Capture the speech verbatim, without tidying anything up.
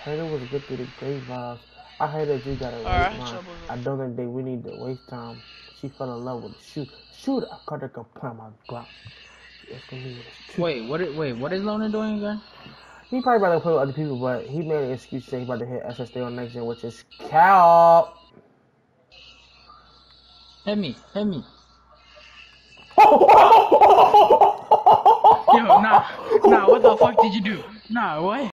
heard it was good through the great vibes. I heard that you got a Alright, right mind. trouble. I don't think that we need to waste time. She fell in love with the shoot. Shoot, I caught her plant my Glock. Wait, what? Is, wait, what is Loner doing again? He probably about to play with other people, but he made an excuse to say he's about to hit S S D on next gen, which is Cal. Hit me, hit me. Yo, Yo, nah, nah, what the fuck did you do? Nah, what?